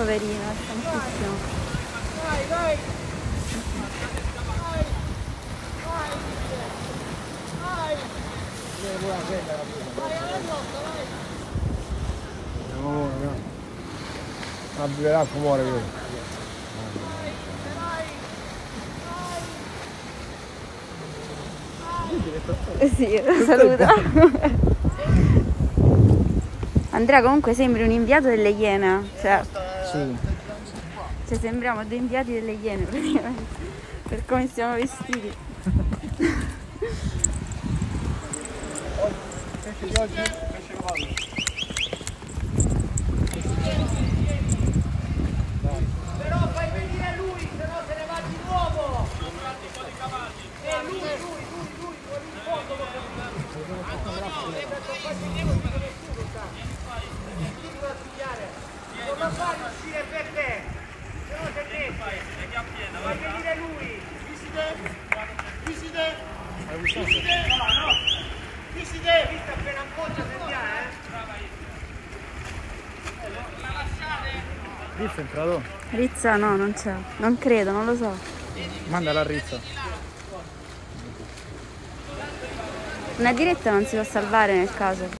poverino, è tantissimo. Vai, vai! L'acqua muore lui. Sì, lo saluta. Andrea, comunque sembri un inviato delle Iene. Cioè, Sì. cioè sembriamo dei inviati delle Iene praticamente, per come siamo vestiti. Però fai venire lui, se no se ne va di nuovo! Lui, fuori in fondo lo non lo fa uscire per te, se no te ne fai venire lui! Visite! Vista appena un po' già sentiamo, Rizzo è entrato? Rizza no, non c'è. Non credo, non lo so. Mandala a Rizzo. Una diretta non si può salvare nel caso.